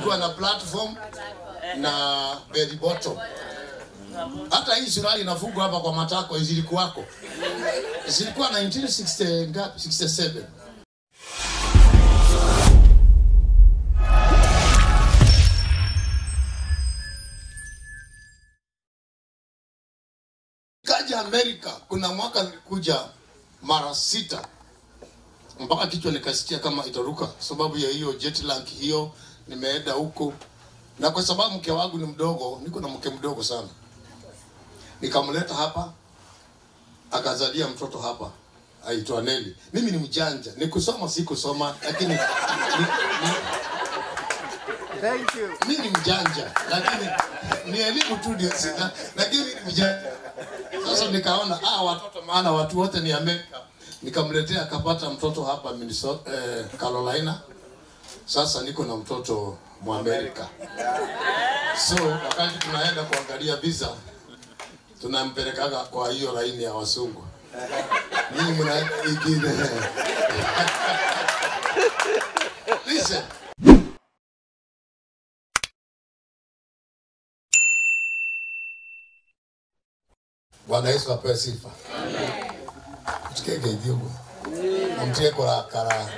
ilikuwa na platform na belly bottom. Hata hii suruali inafungwa hapa kwa matako zilikuwako. Zilikuwa 1960 ngapi? 67. Kaja Amerika, kuna mwaka nilikuja mara 6. Mpaka kichwa nikasikia kama itaruka sababu ya hiyo jet lag hiyo. Nimeenda huko na kwa sababu mke wangu ni mdogo, niko na mke mdogo sana. Nikamleta hapa, akazalia mtoto hapa, aitwa Nelly. Mimi ni mjanja, nikusoma sikusoma, lakini Thank you. mimi ni mjanja, lakini ni elimu tu ndio sina, lakini ni mjanja. Sasa nikaona watoto, maana watu wote ni Amerika. Nikamletea, akapata mtoto hapa Minnesota, Carolina. Sasa niko na mtoto Muamerika. So wakati tunaenda kuangalia visa, tunampelekaga kwa hiyo laini ya wasungu. Mimi mnaenda ingine. Listen. Bwana Yesu apewe sifa. Amen. Tukeke hivyo. Mtie kwa kara.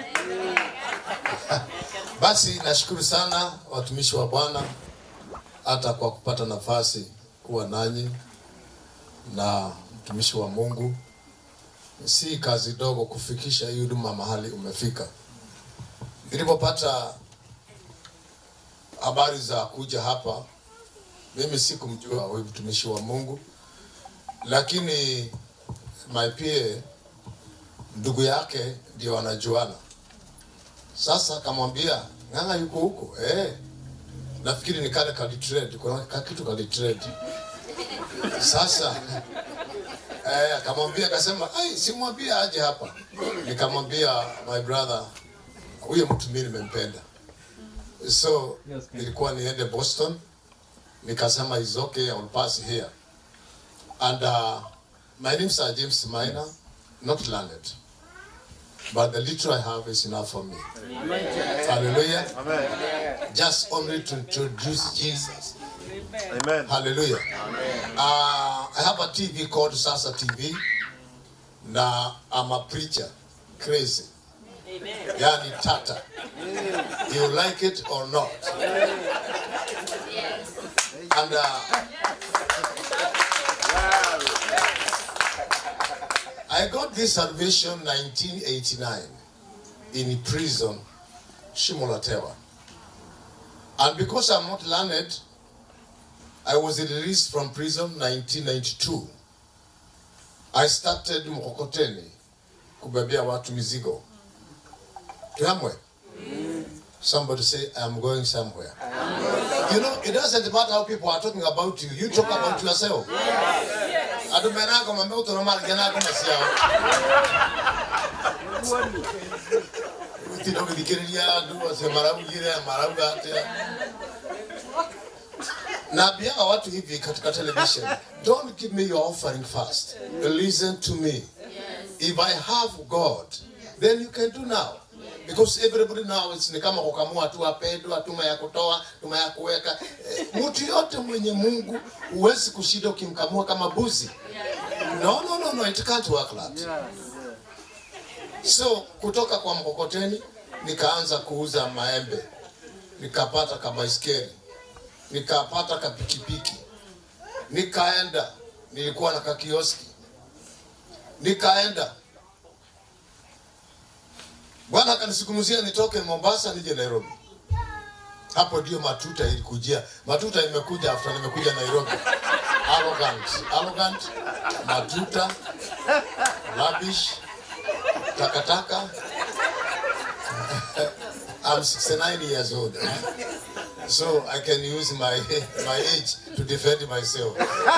Basi nashukuru sana watumishi wa Bwana hata kwa kupata nafasi kuwa nanyi, na mtumishi wa Mungu. Si kazi dogo kufikisha hii huduma mahali umefika. Nilipopata habari za kuja hapa, mimi sikumjua huyu mtumishi wa Mungu, lakini my peer, ndugu yake ndio wanajuana. Sasa akamwambia, Ng'ang'a yuko huko. Nafikiri ni kale kali trade, kuna kitu kali trade. Sasa akamwambia, akasema, simwambie aje hapa. Nikamwambia, my brother, huyo mtu mimi nimempenda. So nilikuwa niende Boston, nikasema is okay, I will pass here. And my name is James Minor, not learned, but the little I have is enough for me. Amen. Hallelujah. Amen. Just only to introduce Jesus. Amen. Hallelujah. Amen. I have a TV called Sasa TV. Now I'm a preacher, crazy. Amen. Yani tata. You like it or not? And I got this salvation 1989 in prison, Shimolatewa. And because I'm not learned, I was released from prison 1992. I started mkokoteni kubebea watu mizigo. Tuhamwe? Somebody say, I'm going somewhere. You know, it doesn't matter how people are talking about you. You talk about yourself. Adumenako mameuto na mali janako masiao. Utino kidikiria duwa se marabu jire marabu gate. Na bianga watu hivi katika television. Don't give me your offering first. Listen to me. If I have God, then you can do now. Because everybody now is ni kama kukamua tu apendwa, tuma ya kutoa, tuma ya kuweka. Mtu yote mwenye Mungu huwezi kushinda ukimkamua kama buzi. No, it can't work that. So kutoka kwa mkokoteni nikaanza kuuza maembe. Nikapata kabaiskeli. Nikapata kapikipiki. Nikaenda, nilikuwa na kakioski. Nikaenda. Bwana akanisikumuzia nitoke Mombasa nije Nairobi. Hapo ndio matuta ilikujia. Matuta imekuja after nimekuja Nairobi. Arrogant, matuta, rubbish, takataka. I'm 69 years old. So I can use my age to defend myself.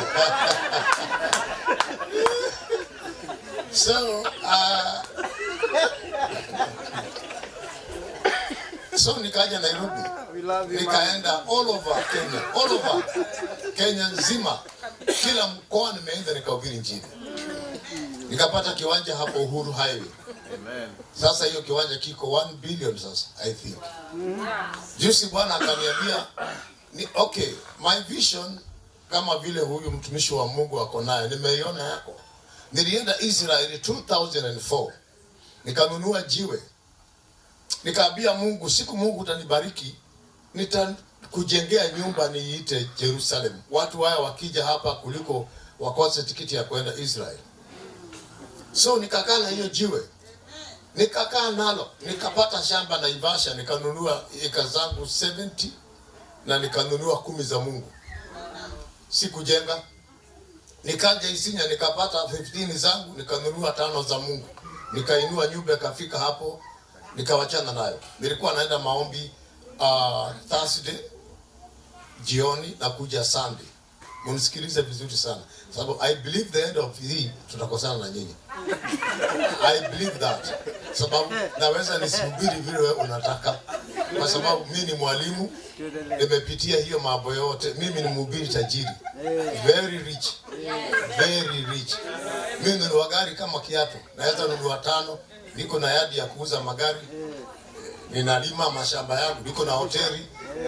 So nikaja Nairobi. Nikaenda all over Kenya nzima. Kila mkoa nimeenda nikahubiri injili. Nikapata kiwanja hapo Uhuru Highway. Amen. Sasa hiyo kiwanja kiko 1 billion sasa, I think. Juzi bwana akaniambia ni okay, my vision kama vile huyu mtumishi wa Mungu ako nayo, nimeiona yako. Nilienda Israeli 2004. Nikanunua jiwe. Nikaambia Mungu, siku Mungu utanibariki, nitakujengea nyumba niite Jerusalem. Watu haya wakija hapa kuliko wakose tikiti ya kwenda Israeli. So nikakaa na hiyo jiwe. Nikakaa nalo, nikapata shamba Naivasha, nikanunua eka zangu 70 na nikanunua 10 za Mungu. Sikujenga. Nikaja Isinya nikapata 15 zangu, nikanunua 5 za Mungu. Nikainua nyumba ikafika hapo, nikawachana nayo. Nilikuwa naenda maombi Thursday jioni na kuja Sunday. Mnisikilize vizuri sana. Sababu I believe the end of hii tutakosana na nyinyi. I believe that. Sababu naweza nisihubiri vile wewe unataka. Kwa sababu mimi ni mwalimu, nimepitia hiyo mambo yote. Mimi ni mhubiri tajiri. Very rich. Very rich. Mimi nunua gari kama kiatu. Naweza nunua 5. Niko na yadi ya kuuza magari. Ninalima mashamba yangu. Niko na hoteli.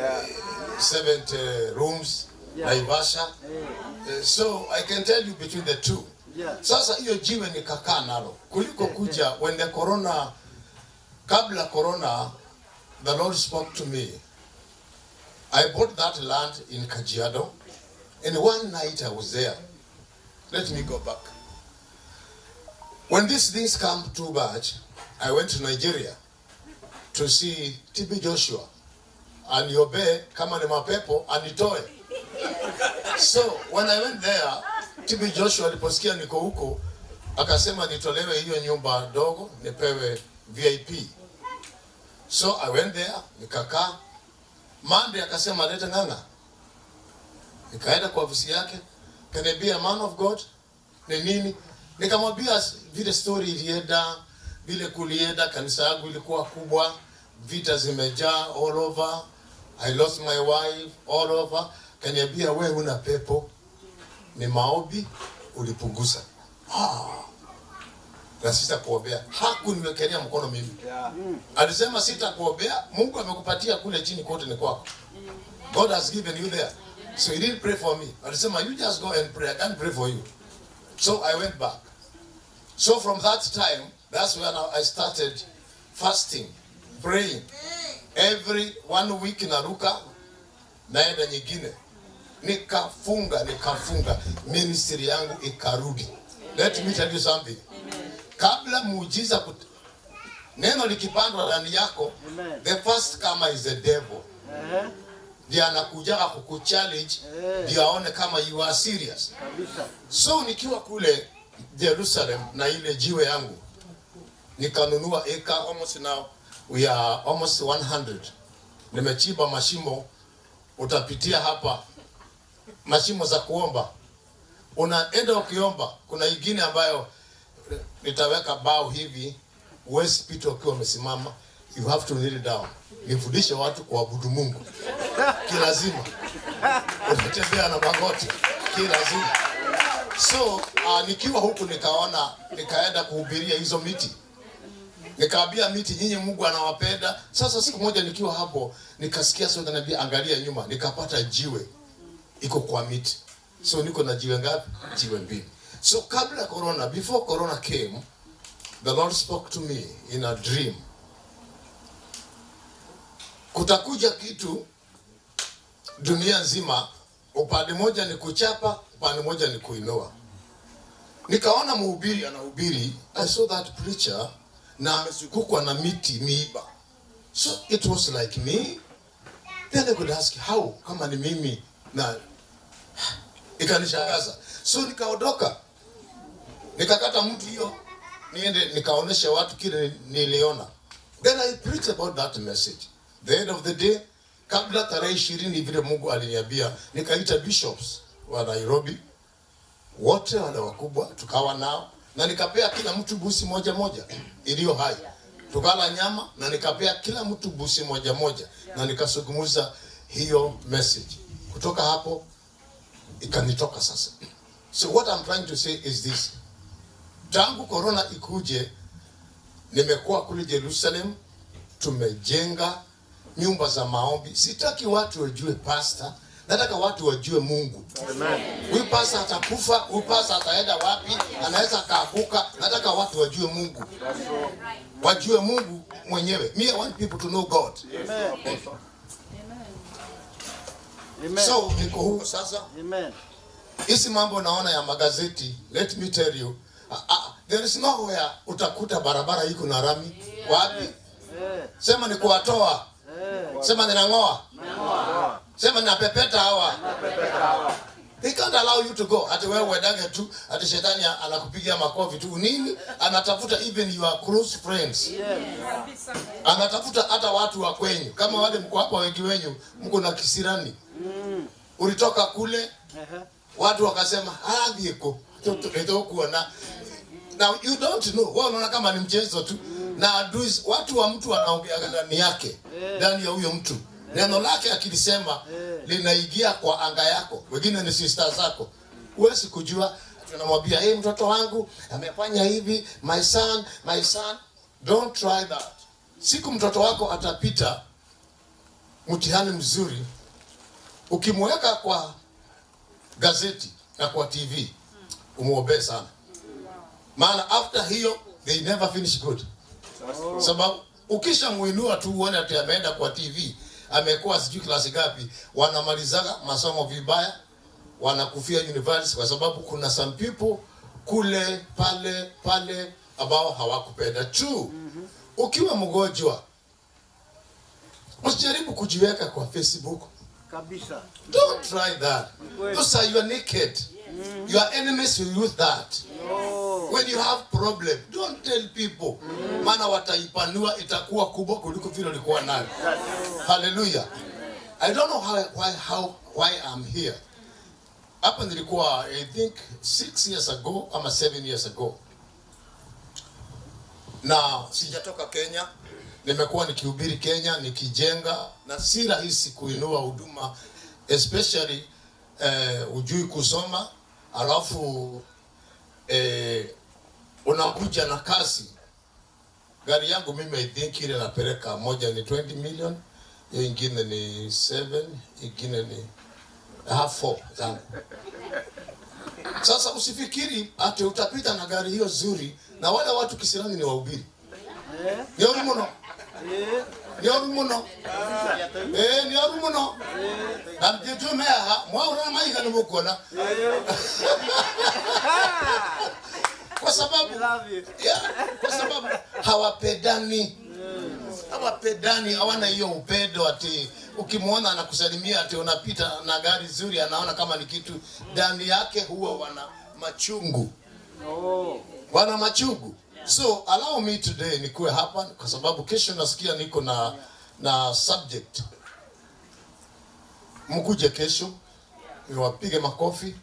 7 rooms. Naivasha. So I can tell you between the two. Sasa hiyo jiwe nikakaa nalo. Kuliko kuja when the corona, kabla corona, the Lord spoke to me. I bought that land in Kajiado, and one night I was there. Let me go back. When these things come too much, I went to Nigeria to see TB Joshua and Yobe kama ni mapepo anitoe. So when I went there, TB Joshua aliposikia niko huko akasema nitolewe hiyo nyumba dogo nipewe VIP. So I went there, nikakaa. Monday akasema leta Ng'ang'a. Nikaenda kwa ofisi yake, can I be a man of God? Ni nini? Nikamwambia vile story ilienda, vile kulienda, kanisa yangu ilikuwa kubwa, vita zimejaa all over. I lost my wife all over. Kaniambia wewe una pepo, ni maombi ulipunguza. Na sitakuombea. Hakuniwekelea mkono mimi. Alisema sitakuombea, Mungu amekupatia kule chini kote ni kwako. God has given you there. So he didn't pray for me. Alisema you just go and pray, I can't pray for you. So I went back. So from that time, that's when I started fasting, praying. Every 1 week naruka naenda nyingine. Nikafunga. Ministry yangu ikarudi. Let me tell you something. Kabla muujiza neno likipandwa ndani yako, the first comer is the devil. Ndiye anakuja kukuchallenge, ndiye aone kama you are serious. So nikiwa kule Jerusalem na ile jiwe yangu, nikanunua eka almost now we are almost 100. Nimechimba mashimo, utapitia hapa mashimo za kuomba. Unaenda ukiomba, kuna ingine ambayo nitaweka bao hivi, uwezi pita ukiwa umesimama, you have to kneel down. Nifundishe watu kuabudu Mungu. Kilazima. Unatembea na magoti. Kilazima. So, nikiwa huku nikaenda kuhubiria hizo miti. Nikaambia miti nyinyi Mungu anawapenda. Sasa siku moja nikiwa hapo, nikasikia sauti inaniambia angalia nyuma, nikapata jiwe iko kwa miti. So niko na jiwe ngapi? Jiwe 2. So kabla corona, before corona came, the Lord spoke to me in a dream. Kutakuja kitu dunia nzima, upande moja ni kuchapa, upande moja ni kuinua. Nikaona mhubiri anahubiri, I saw that preacher na amezungukwa na miti miiba. So it was like me. Then I could ask how, kama ni mimi, na ikanishangaza. So nikaondoka. Nikakata mtu hiyo, niende nikaonesha watu kile niliona. Then I preached about that message. The end of the day, kabla tarehe 20 vile Mungu aliniambia, nikaita bishops wa Nairobi, wote wale wakubwa, tukawa nao, na nikapea kila mtu busi moja iliyo hai. Tukala nyama na nikapea kila mtu busi moja na nikasungumuza hiyo message. Kutoka hapo ikanitoka sasa. So what I'm trying to say is this. Tangu corona ikuje, Nimekuwa kule Jerusalem, tumejenga nyumba za maombi. Sitaki watu wajue pastor, nataka watu wajue Mungu. Amen. Huyu pastor atakufa, huyu pastor ataenda wapi, anaweza kaabuka. Nataka watu wajue Mungu. Wajue Mungu mwenyewe. Me, I want people to know God. Amen. Amen. So niko huko sasa. Amen. Hizi mambo naona ya magazeti, let me tell you, there is nowhere utakuta barabara iko na rami. Wapi? Sema ni kuwatoa. Sema ninang'oa. Sema ninapepeta hawa. They can't allow you to go. Ati wewe uendage tu, ati shetani anakupigia makofi tu. Nini? Anatafuta even your close friends. Anatafuta hata watu wa kwenyu. Kama wale mko hapa wengi wenyu, mko na kisirani. Ulitoka kule, watu wakasema, vieko. Kuona. Now you don't know. Wao wanaona kama ni mchezo tu. Na adui watu wa mtu wanaongea ndani yake, ndani ya huyo mtu. Neno lake akilisema linaingia kwa anga yako. Wengine ni sister zako. Huwezi kujua, tunamwambia mtoto wangu amefanya hivi, my son, don't try that. Siku mtoto wako atapita mtihani mzuri, ukimweka kwa gazeti na kwa TV, umuombe sana. Maana after hiyo they never finish good. Sababu ukishamuinua tu uone ati ameenda kwa TV, amekuwa sijui klasi gapi, wanamalizaga masomo vibaya, wanakufia university kwa sababu kuna some people kule pale ambao hawakupenda tu. Ukiwa mgonjwa, usijaribu kujiweka kwa Facebook. Kabisa. Don't try that. Those are your naked. Your enemies will use that. When you have problem, don't tell people. Maana wataipanua, itakuwa kubwa kuliko vile ulikuwa nayo. Hallelujah. I don't know why I'm here. Hapa nilikuwa I think 6 years ago ama 7 years ago. Na sijatoka Kenya. Nimekuwa nikihubiri Kenya, nikijenga, na si rahisi kuinua huduma, especially ujui kusoma, alafu unakuja na kasi. Gari yangu mimi I think ile napeleka, moja ni 20 million, hiyo ingine ni 7, ingine ni half 4 zangu. Sasa usifikiri ati utapita na gari hiyo nzuri na wale watu kisirani ni wahubiri. Ni orumuno. Ni orumuno. Ni orumuno. Amjetu meha, mwaura maiga ni mukona. Kwa sababu hawapendani. Hawapendani, hawana hiyo upendo ati ukimwona anakusalimia ati unapita na gari nzuri, anaona kama ni kitu. Ndani yake huwa wana machungu. Wana machungu. So allow me today nikuwe hapa kwa sababu kesho nasikia niko na subject. Mkuje kesho niwapige makofi.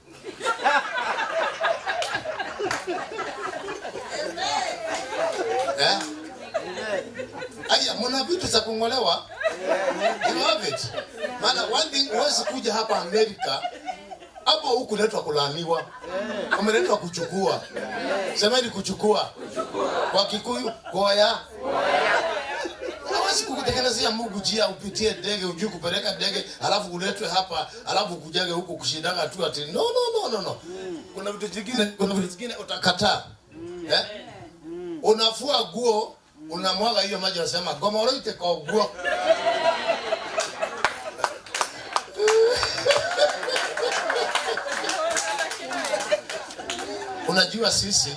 Aya, mna vitu za kungolewa. You have it. Maana one thing, huwezi kuja hapa Amerika hapo huku letwa kulaaniwa. Umeletwa kuchukua. Semeni kuchukua. Kwa Kikuyu, goya. Hawezi kukutekelezea Mungu jia upitie ndege, ujue kupeleka ndege, alafu uletwe hapa, alafu kujage huku kushindana tu ati no. Kuna vitu vingine utakataa. Unafua guo, unamwaga hiyo maji, unasema goma uloite kwa guo. Unajua sisi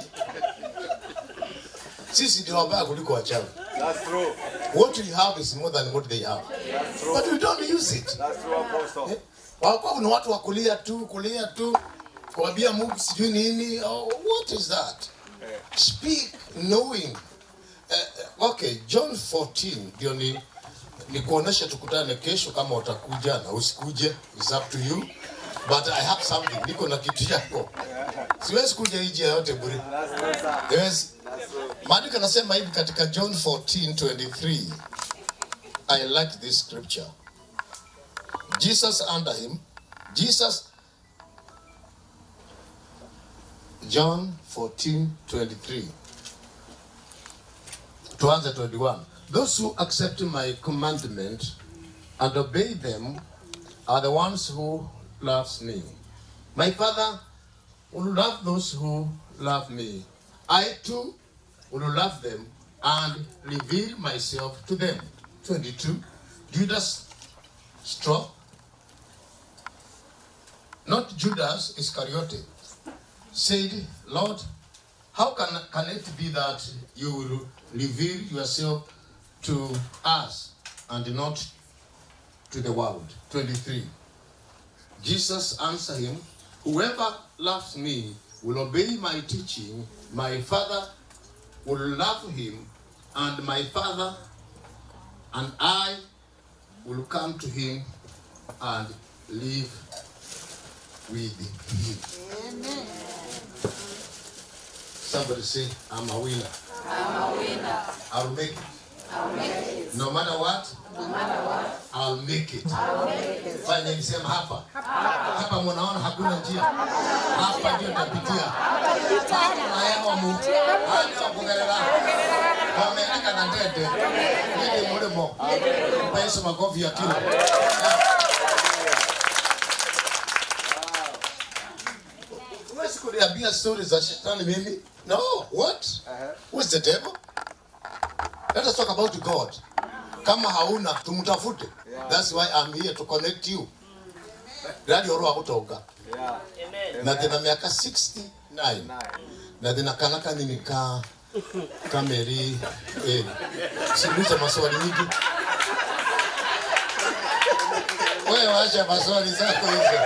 ndio wabaya kuliko wachawi. That's true. What we have is more than what they have. That's true. But we don't use it. That's true, Apostle. Wako ni watu wa kulia tu. Kuambia Mungu sijui nini. Oh, what is that? Speak knowing. Okay, John 14 ndio ni kuonesha tukutane kesho kama utakuja na usikuje. It's up to you. But I have something. Niko na kitu yako. Siwezi kuja nje yote bure. Yes. Maandiko nasema hivi katika John 14:23. I like this scripture. John 14:23. Tuanze 21. Those who accept my commandment and obey them are the ones who loves me. My Father will love those who love me. I too will love them and reveal myself to them. 22. Judas struck, not Judas Iscariot, said, Lord, how can it be that you will reveal yourself to us and not to the world? 23. Jesus answered him, whoever loves me will obey my teaching. My Father will love him, and my Father and I will come to him and live with him. Amen. Somebody say, I'm a winner. I'm a winner. I'll make it. I'll make it. No matter what, No matter what, I'll make it. I'll make it. Fanya nisema hapa. Hapa mnaona hakuna njia. Hapa ndio tapitia. Na yao mu. Hata kugerera. Wameandika na ndete. Ndio mlemo. Pesa makofi ya kilo. Unaweza kuniambia stories za shetani mimi? No, what? Who's the devil? Let us talk about God. Kama hauna tumtafute. That's why I'm here to connect you. Radio roho kutoka. Yeah. Na tena miaka 69. Na tena kanaka nini ka kameri siuliza maswali nyingi. Wewe wacha maswali zako hizo.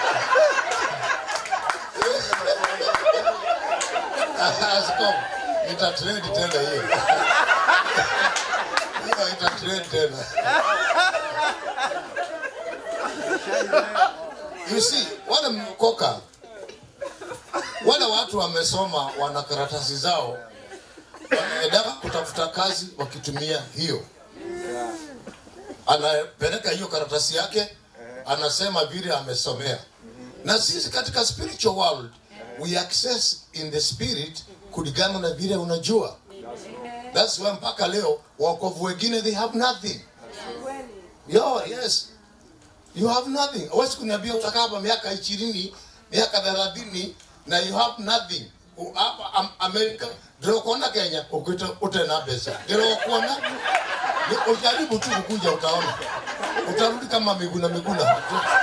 Asko, itatrend tena hiyo. Hiyo itatrend tena. You see, wale mkoka, wale watu wamesoma, wana karatasi zao, wanaenda kutafuta kazi wakitumia hiyo. Anapeleka hiyo karatasi yake, anasema vile amesomea. Na sisi katika spiritual world, we access in the spirit kulingana na vile unajua. That's why mpaka leo wokovu wengine they have nothing. Yes. You have nothing. Huwezi kuniambia utakapa miaka 20, miaka 30 na you have nothing. Hapa America, ndio kuona Kenya ukita utena pesa. Ndio kuona ni ujaribu tu kukuja utaona. Utarudi kama miguna.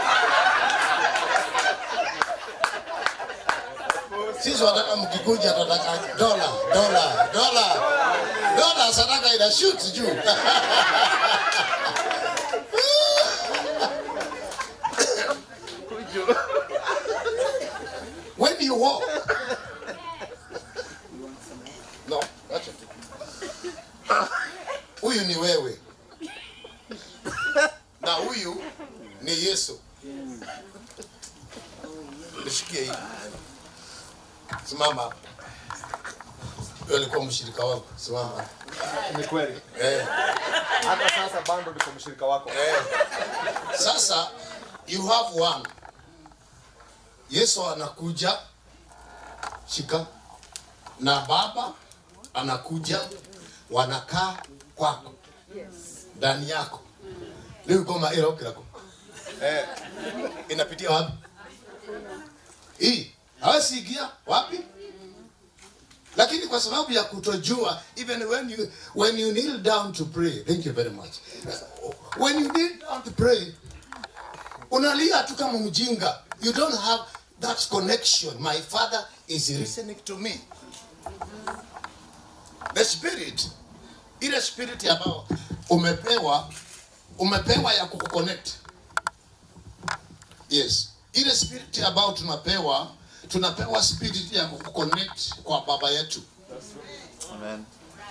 Sisi wataka mkikuja tutataka dola sadaka ina shoot juu. When you walk, no, that's it. Huyu ni wewe. Na huyu ni Yesu. Nishikie hii. Simama. Wewe ulikuwa mshirika wangu. Simama. Ni kweli. Hata sasa bado niko mshirika wako. Sasa you have one. Yesu anakuja shika na Baba anakuja wanakaa kwako. Ndani yako. Leo kama ile okirako. Inapitia wapi? Hii hawasigia wapi? Lakini kwa sababu ya kutojua, even when you kneel down to pray, thank you very much. When you kneel down to pray, unalia tu kama mjinga. You don't have that connection. My Father is listening to me. The spirit, ile spirit ambao umepewa ya kuconnect. Yes. Ile spirit ambao tunapewa spirit ya kuconnect kwa baba yetu. Amen.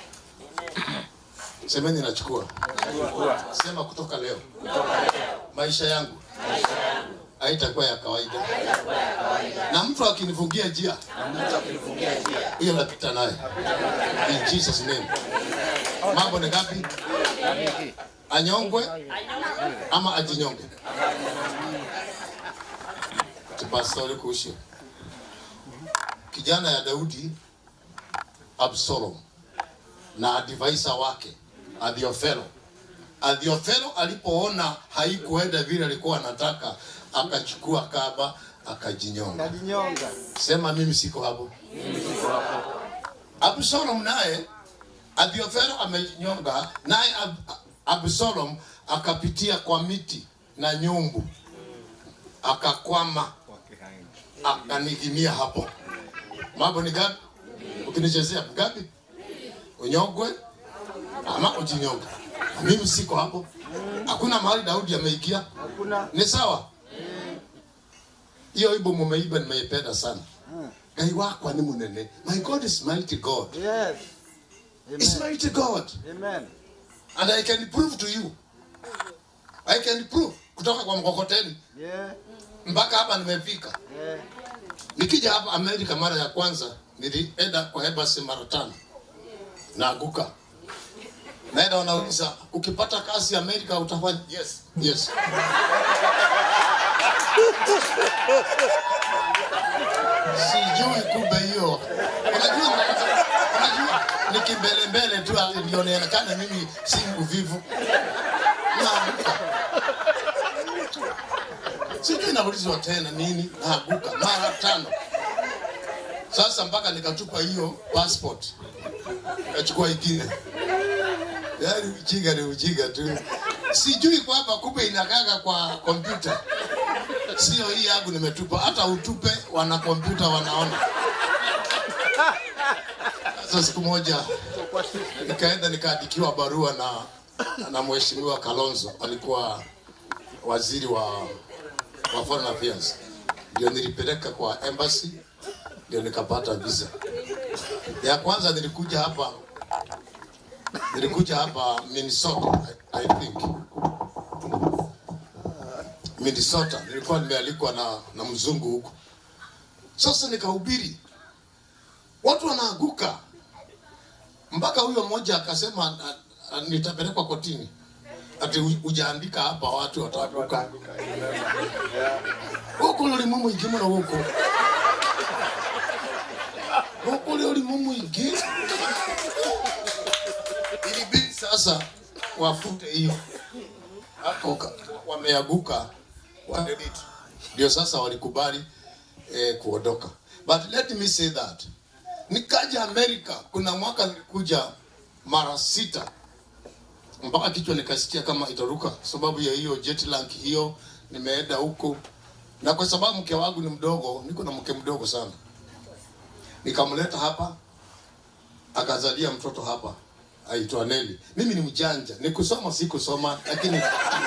Semeni nachukua. Sema kutoka leo. Maisha yangu haitakuwa ya kawaida. Na mtu akinifungia njia, hiyo napita naye. In Jesus name. Mambo ni ngapi? Anyongwe ama ajinyonge? Tupastori kushi. Kijana ya Daudi, Absalom, na advisor wake Adhiofelo. Adhiofelo alipoona haikuenda vile alikuwa anataka, akachukua kaba akajinyonga. Sema mimi siko hapo. Absalom naye, Adhiofelo amejinyonga, naye Absalom akapitia kwa miti na nyumbu, akakwama, akanigimia hapo. Mambo ni gapi? Ukinichezea gapi? Unyogwe ama ujinyonga. Mimi siko hapo. Hakuna mahali Daudi ameikia. Hakuna. Ni sawa? Hiyo ibo mumeiba nimeipenda sana. Gai wako ni munene. My God is mighty God. Yes. Amen. Is mighty God. Amen. And I can prove to you. I can prove kutoka kwa mkokoteni. Yeah. Mpaka hapa nimefika. Yeah. Nikija hapa Amerika mara ya kwanza, nilienda kwa embassy mara 5. Naaguka. Naenda wanauliza, ukipata kazi Amerika utafanya? Yes. Yes. Sijui kumbe hiyo. Unajua nikimbele tu alionekana mimi si mvivu. Naaguka. Sijui naulizwa tena nini, naaguka mara 5. Sasa mpaka nikatupa hiyo passport. Kachukua ingine. Yaani ujinga tu. Sijui kwamba kumbe inakaga kwa kompyuta. Sio hii yangu nimetupa, hata utupe wana kompyuta wanaona. Sasa siku moja nikaenda nikaandikiwa barua na mheshimiwa Kalonzo, alikuwa waziri wa foreign affairs. Ndio nilipeleka kwa embassy, ndio nikapata visa. Ya kwanza nilikuja hapa Minnesota, I think. Minnesota, nilikuwa nimealikwa na mzungu huko. Sasa nikahubiri. Watu wanaaguka. Mpaka huyo mmoja akasema nitapelekwa kotini. Ati hujaandika hapa watu wataaguka. Huko lori mumu igimo na huko. Huko lori mumu igimo. Ilibidi sasa wafute hiyo. Hapo wameaguka. Ndio sasa walikubali kuondoka. But let me say that nikaja Amerika, kuna mwaka nilikuja mara 6 mpaka kichwa nikasikia kama itaruka sababu ya hiyo jet lag hiyo. Nimeenda huko na kwa sababu mke wangu ni mdogo, niko na mke mdogo sana, nikamleta hapa akazalia mtoto hapa aitwa Nelly. Mimi ni mjanja, nikusoma sikusoma, lakini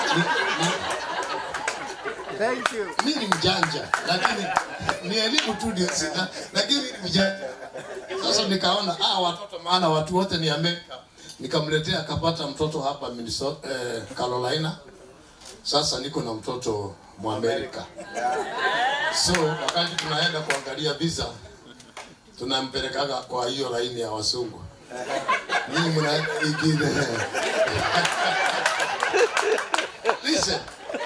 Thank you. mimi ni mjanja, lakini ni elimu tu ndio sina, lakini mimi ni mjanja. Sasa nikaona watoto, maana watu wote ni Amerika, nikamletea akapata mtoto hapa Minnesota, Carolina. Sasa niko na mtoto Muamerika. So wakati tunaenda kuangalia visa, tunampelekaga kwa hiyo laini ya wasungu. Mimi mna ingine. Listen.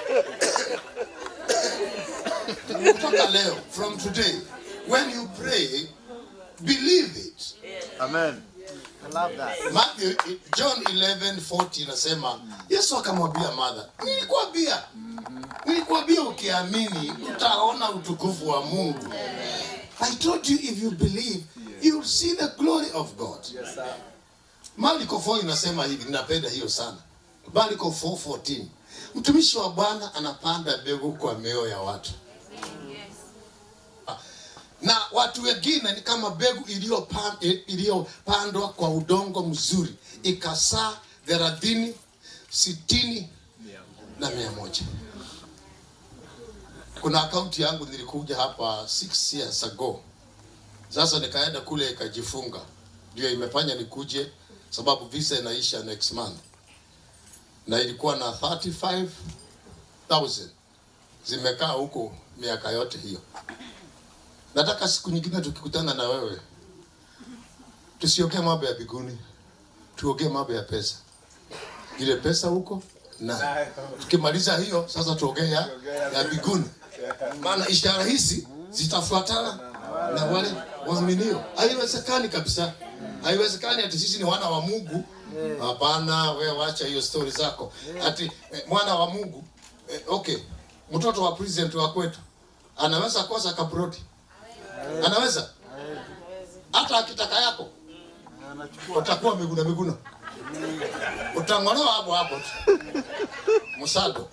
Kutoka leo, from today, when you pray, believe it. Amen. I love that. Matthew, John 11:40 inasema, Yesu akamwambia Martha, nilikwambia ukiamini utaona utukufu wa Mungu. I told you if you believe, you will see the glory of God. Yes, sir. Marko 4 inasema hivi, ninapenda hiyo sana. Marko 4:14. Mtumishi wa Bwana anapanda mbegu kwa mioyo ya watu. Na watu wengine ni kama mbegu iliyopandwa kwa udongo mzuri, ikasaa 30, 60 na 100. Kuna akaunti yangu nilikuja hapa 6 years ago. Sasa nikaenda kule ikajifunga. Ndio imefanya nikuje sababu visa inaisha next month. Na ilikuwa na 35,000. Zimekaa huko miaka yote hiyo. Nataka siku nyingine tukikutana na wewe tusiongee mambo ya biguni, tuongee mambo ya pesa. Ile pesa huko na tukimaliza hiyo sasa tuongee ya biguni. Maana ishara hizi zitafuatana na wale waaminio. Haiwezekani kabisa Haiwezekani ati sisi ni wana wa Mungu. Hapana, wewe wacha hiyo story zako. Ati mwana wa Mungu okay. Mtoto wa president wa kwetu anaweza kosa kabrodi. Anaweza? Hata akitaka yako. Utakuwa miguna. Utangolewa hapo. Musado.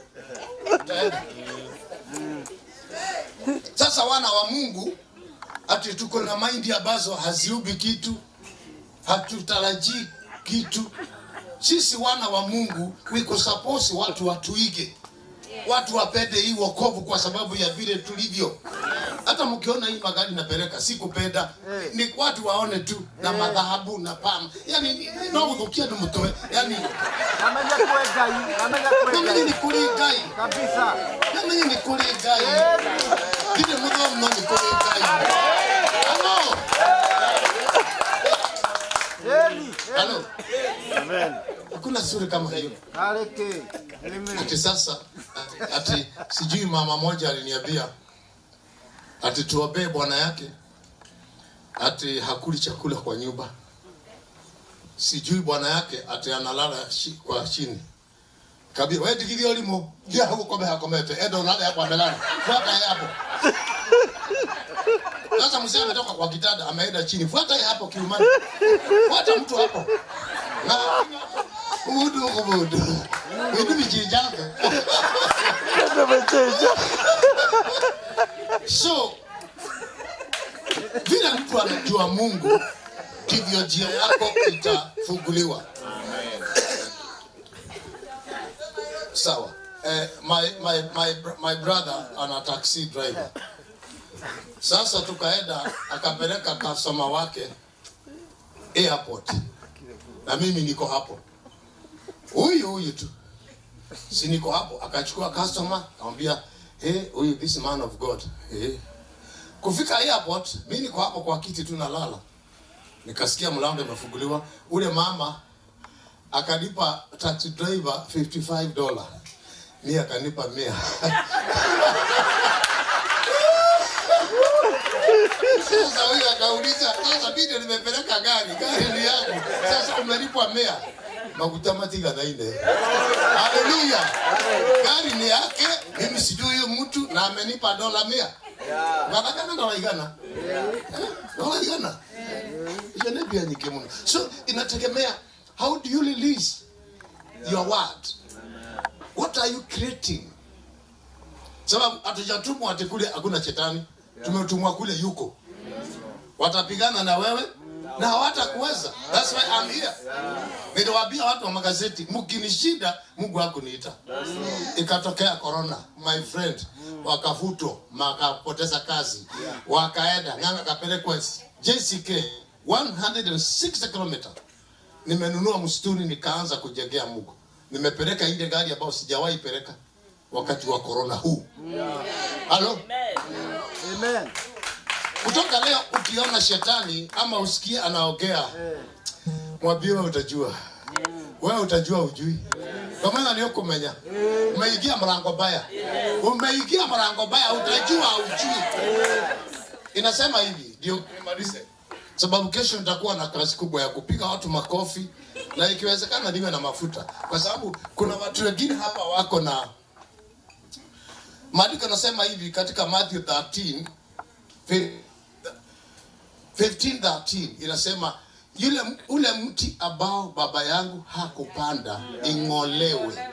Sasa wana wa Mungu ati tuko na mind ambazo haziubi kitu, hatutarajii kitu. Sisi wana wa Mungu wiko suppose watu watuige. Watu wapende hii wokovu kwa sababu ya vile tulivyo. Hata mkiona hii magari napeleka sikupenda. Ni watu waone tu na madhahabu na pam. Yaani ndio kukia ndo mtoe. Yaani Mimi ni kuligai kabisa. Mimi ni kuligai. Dile mdomo mno ni kuligai. Hello. Hello. Amen. Hakuna sura kama hiyo. Aleke. Ati sasa ati sijui mama moja aliniambia ati tuobe bwana yake ati hakuli chakula kwa nyumba. Sijui bwana yake ati analala kwa chini. Kabisa wewe digilio limo ya huko hakomete edo nada hapo amelala. Fuata hapo. Sasa mzee ametoka kwa kitanda ameenda chini. Fuata hapo kiumani. Fuata mtu hapo. Na Udu. Wewe bijijanga. So vile mtu anajua Mungu ndivyo njia yako itafunguliwa. Sawa. My brother ana taxi driver. Sasa tukaenda akapeleka customer wake airport. Na mimi niko hapo. Huyu tu. Si niko hapo akachukua customer akamwambia huyu this man of God. Kufika airport mimi niko hapo kwa kiti tu nalala. Nikasikia mlango umefunguliwa. Ule mama akanipa taxi driver $55. Mimi akanipa 100. Sasa huyu akauliza, sasa mimi nimepeleka gari ni yangu. Sasa umelipwa 100. Makutamatika daine. Haleluya. Gari ni yake, mimi sijui huyo mtu na amenipa $100. Unataka dola igana? Dola igana? Jana pia nikemuna. So inategemea how do you release your word? What are you creating? Sababu hatujatumwa ati kule hakuna shetani. Tumetumwa kule yuko. Watapigana na wewe na hawatakuweza. That's why I'm here. Niliwaambia watu wa magazeti, mkinishida Mungu hakuniita. Ikatokea corona, my friend, wakafutwa, wakapoteza kazi. Wakaenda, nganga kapelekwa JCK 160 km. Nimenunua msituni nikaanza kujengea Mungu. Nimepeleka ile gari ambayo sijawahi peleka wakati wa corona huu. Hello? Amen. Kutoka leo ukiona shetani ama usikie anaongea, mwambie wewe utajua. Wewe utajua ujui. Kwa maana leo kumenya. Umeingia mlango baya. Umeingia mlango baya utajua ujui. Inasema hivi ndio nimalize. Sababu kesho nitakuwa na kazi kubwa ya kupiga watu makofi na ikiwezekana niwe na mafuta. Kwa sababu kuna watu wengine hapa wako na Maandiko nasema hivi katika Matthew 15:13 inasema ule mti ambao baba yangu hakupanda ing'olewe.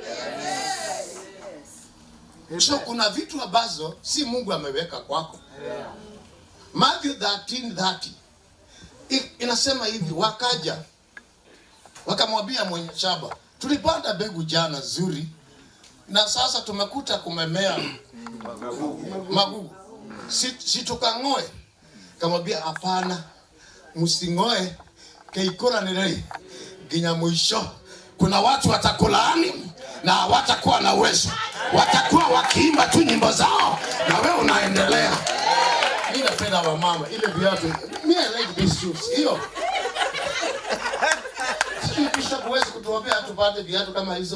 So kuna vitu ambazo si Mungu ameweka kwako. Matthew 13:30 inasema hivi, wakaja wakamwambia mwenye shamba, tulipanda mbegu jana nzuri na sasa tumekuta kumemea magugu. Si tukang'oe? Kamwambia hapana, msing'oe keikora nilei ginya mwisho. Kuna watu watakulaani na hawatakuwa na uwezo. Watakuwa wakiimba tu nyimbo zao na wewe unaendelea. Mimi napenda wa mama ile viatu. Mimi I like these shoes. Hiyo. Kisha kuweza kutuombea tupate viatu kama hizo.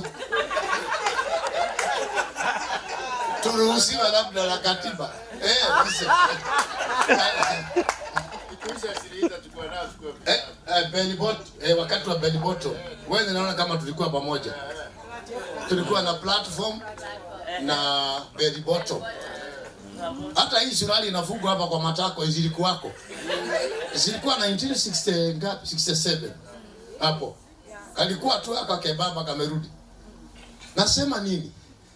Turuhusiwa labda la katiba. wakati wa Beliboto, wewe naona kama tulikuwa pamoja. Tulikuwa na platform na Beliboto. Hata hii surali inafungwa hapa kwa matako zilikuwako. Zilikuwa 1960 ngapi? 67. Hapo. Alikuwa tu aka kebaba kamerudi. Nasema nini?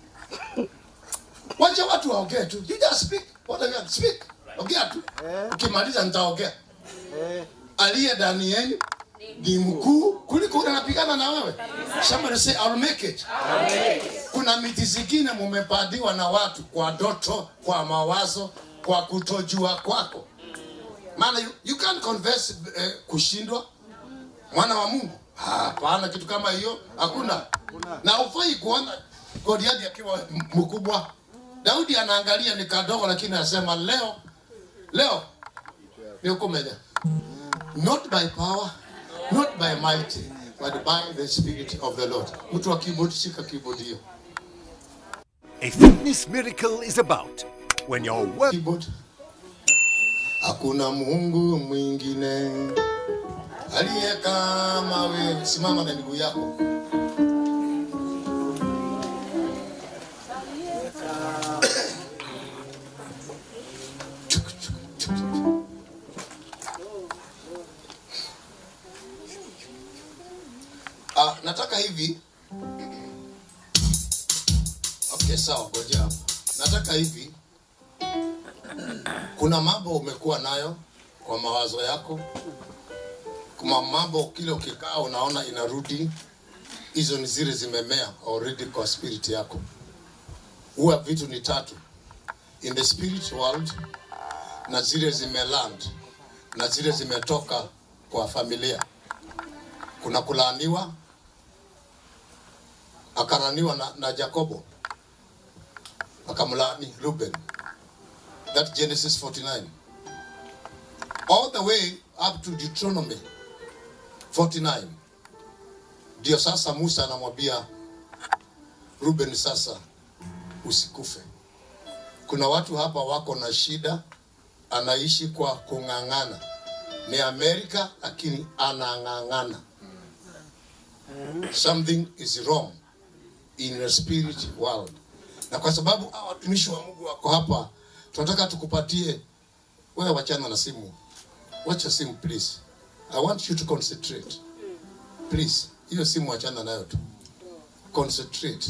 Wacha watu waongee tu. You just speak. What are you speak? Ongea tu. Ukimaliza nitaongea. Aliye ndani yenu ni mkuu kuliko unapigana na wewe. Somebody say I'll make it. Kuna miti zingine mumepadiwa na watu kwa ndoto, kwa mawazo, kwa kutojua kwako. Maana you can't confess kushindwa. Mwana wa Mungu. Hapana kitu kama hiyo, hakuna. Na ufai kuona Goliathi akiwa mkubwa. Daudi anaangalia ni kadogo lakini anasema leo ni ukomenya. Not by power, not by might, but by the Spirit of the Lord. Mtu wa keyboard, shika keyboard hiyo. A fitness miracle is about when your work. Keyboard. Hakuna Mungu mwingine aliye kama wewe. Simama na miguu yako. Nataka hivi. Okay, sawa, ngoja hapa. Nataka hivi. Kuna mambo umekuwa nayo kwa mawazo yako. Kuna mambo kile ukikaa unaona inarudi. Hizo ni zile zimemea already kwa spirit yako. Huwa vitu ni tatu. In the spirit world, na zile zimeland, na zile zimetoka kwa familia. Kuna kulaaniwa, akaraniwa na Jacobo, akamlaani Reuben. That Genesis 49. All the way up to Deuteronomy 49. Ndio sasa Musa anamwambia Reuben, sasa usikufe. Kuna watu hapa wako na shida, anaishi kwa kung'ang'ana. Ni Amerika lakini anang'ang'ana. Something is wrong in the spirit world. Na kwa sababu watumishi wa Mungu wako hapa, tunataka tukupatie wewe, wachana na simu. Wacha simu please. I want you to concentrate. Please, hiyo simu wachana nayo tu. Concentrate.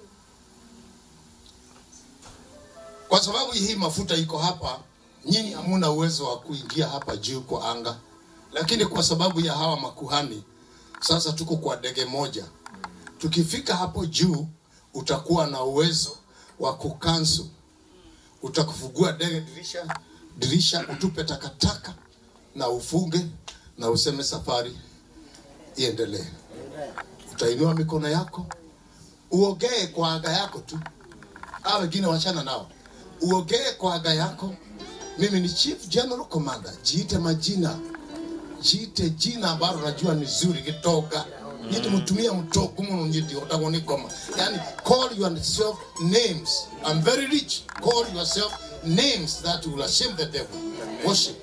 Kwa sababu hii mafuta iko hapa, nyinyi hamuna uwezo wa kuingia hapa juu kwa anga. Lakini kwa sababu ya hawa makuhani, sasa tuko kwa ndege moja. Tukifika hapo juu, utakuwa na uwezo wa kukansu. Utakufungua ndege dirisha, utupe takataka na ufunge na useme safari iendelee. Utainua mikono yako, uogee kwa anga yako tu. Hao wengine wachana nao. Uogee kwa anga yako. Mimi ni Chief General Commander. Jiite majina. Jiite jina ambalo najua ni zuri kitoka. Yeti mtumia mtoko muno njiti otagoni koma. Yani call yourself names. I'm very rich. Call yourself names that will shame the devil. Worship.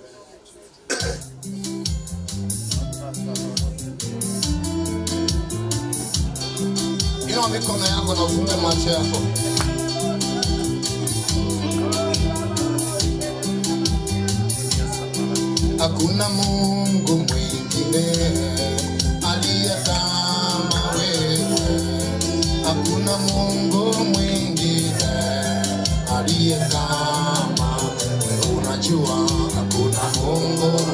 Inua mikono yako na ufunge macho yako. Hakuna Mungu mwingine aliye kama wewe. Hakuna Mungu mwingine aliye kama wewe. Unajua hakuna Mungu